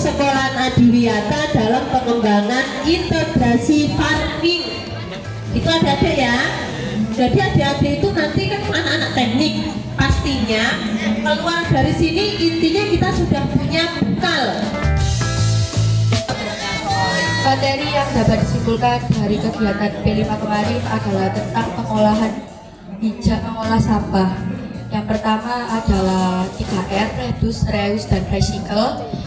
sekolahan Adiwiyata dalam pengembangan integrasi farming. Itu adik-adik ya. Jadi adik-adik itu nanti kan anak-anak teknik, pastinya keluar dari sini intinya kita sudah punya bekal. Materi yang dapat disimpulkan dari kegiatan P5 kemarin adalah tentang pengolahan bijak mengolah sampah. Yang pertama adalah 3R, reduce, reuse, dan recycle.